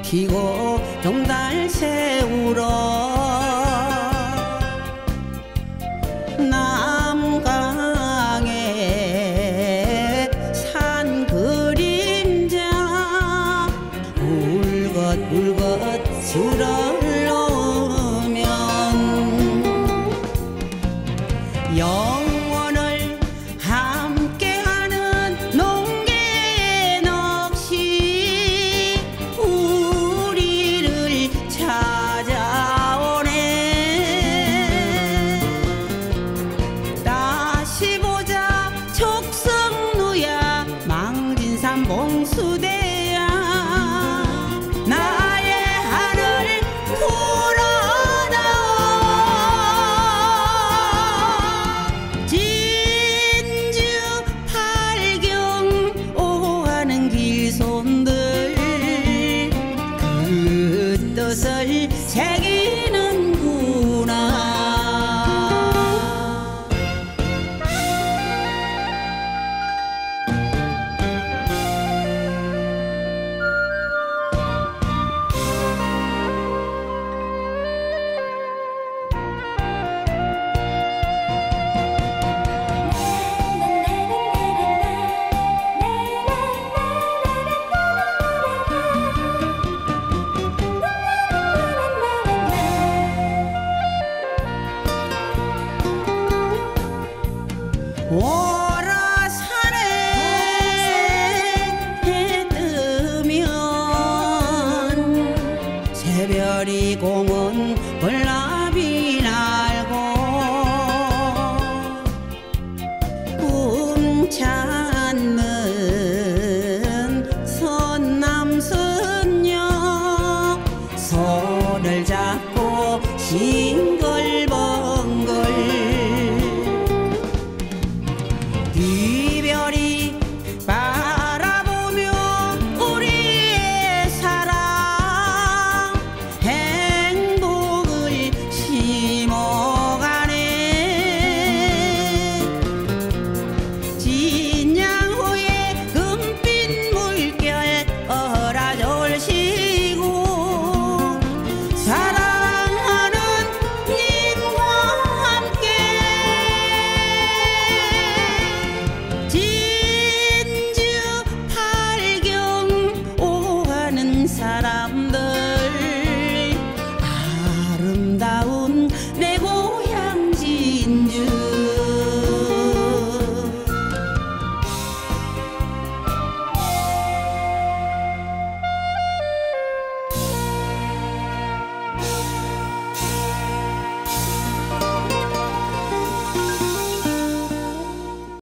키고 동달 세우러 남강에 산 그림자 울긋울긋 줄을 놓으면 영원을 함께하는 농계의 넋이 우리를 찾아오네. 다시 보자 촉성루야 망진산 봉수대야 나의 하늘 불어다오. 진주 팔경 오하는 길손들 그 뜻을 새기는구나. 오라산에 해 뜨면 새별이 고문 벌나비 날고 꿈 찾는 선남선녀 손을 잡고 싱글벙글